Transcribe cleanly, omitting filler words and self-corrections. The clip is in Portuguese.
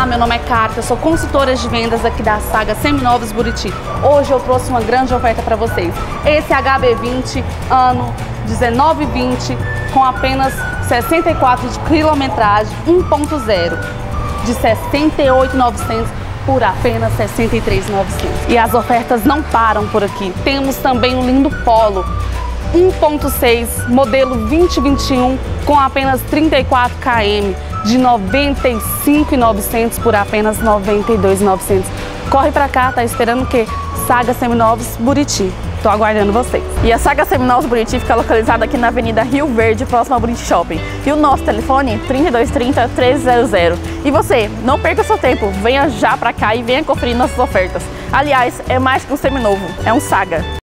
meu nome é Kátia, eu sou consultora de vendas aqui da Saga Seminovos Buriti. Hoje eu trouxe uma grande oferta para vocês. Esse HB20 ano 19-20 com apenas 64 de quilometragem 1.0 de 68.900 por apenas 63.900. E as ofertas não param por aqui. Temos também um lindo Polo 1.6 modelo 2021 com apenas 34 km de 95.900 por apenas 92.900. Corre pra cá, tá esperando o quê? Saga Seminovos Buriti. Tô aguardando vocês. E a Saga Seminovos Buriti fica localizada aqui na Avenida Rio Verde, próximo ao Buriti Shopping. E o nosso telefone 3230-1300. E você, não perca o seu tempo, venha já pra cá e venha conferir nossas ofertas. Aliás, é mais que um seminovo, é um Saga.